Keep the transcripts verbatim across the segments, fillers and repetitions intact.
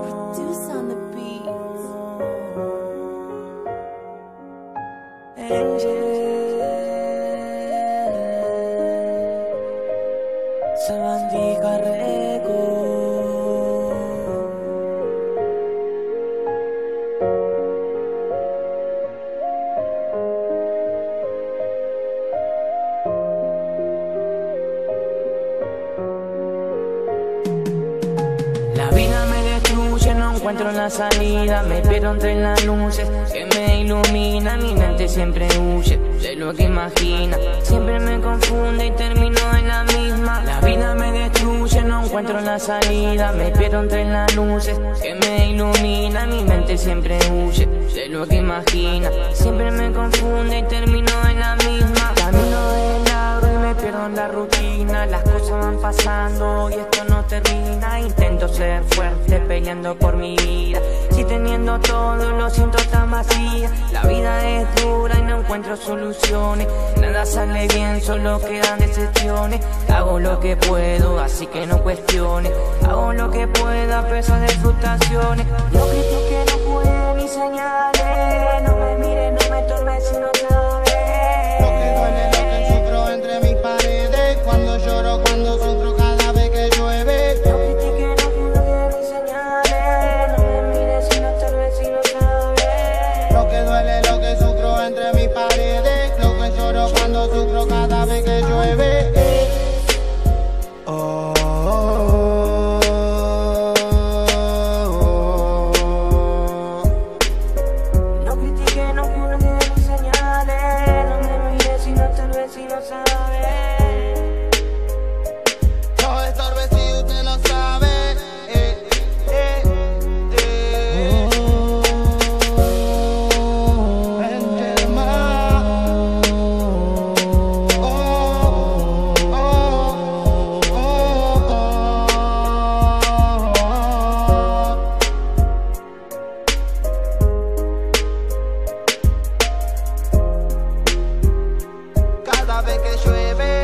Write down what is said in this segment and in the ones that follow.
Produce on the beats. Angel Sabandí Carrego. La vida me destruye, no encuentro la salida. Me pierdo entre las luces que me iluminan. Mi mente siempre huye de lo que imagina. Siempre me confunde y termino en la misma. La vida me destruye, no encuentro la salida. Me pierdo entre las luces que me iluminan. Mi mente siempre huye de lo que imagina. Siempre me confunde y termino en la misma. Camino de lado y me pierdo en la rutina. Las cosas van pasando y esto no termina. Intento ser fuerte peleando por mi vida. Si teniendo todo lo siento tan vacía. La vida es dura y no encuentro soluciones. Nada sale bien, solo quedan decepciones. Hago lo que puedo, así que no cuestiones. Hago lo que puedo a pesar de frustraciones. No critiques, no puede ni señales. No me mires, no me tormes si no sabes. Lo que duele, lo que sufro entre mis paredes. Cuando lloro, cuando sufro cada vez que llueve. No critiques, no puede ni señales. No me mires si no tormes si no sabes. Lo que duele, lo que sufro entre mis paredes. Lo que lloro cuando sufro cada vez que llueve. Oh, oh, oh, oh. No critiques, no juzgues ni señales. No me mires si no tormes si no sabes. No estorbe si usted no sabe. Eh, eh, eh. Vente más. Oh, oh, oh, oh. Cada vez que llueve.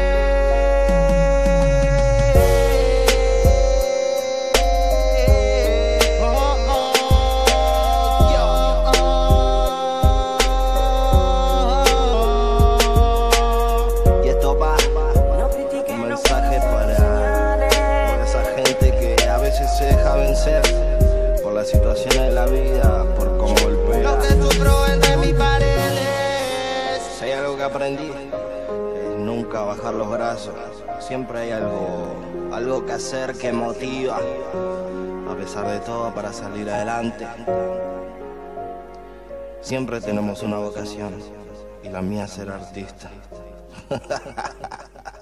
Y esto va No critiques, un no mensaje juzgues para ni señales. toda esa gente que a veces se deja vencer por las situaciones de la vida, por cómo golpea. Lo que sufro entre mis paredes. Si hay algo que aprendí es nunca bajar los brazos. Siempre hay algo, algo que hacer que motiva, a pesar de todo, para salir adelante. Siempre tenemos una vocación y la mía es ser artista.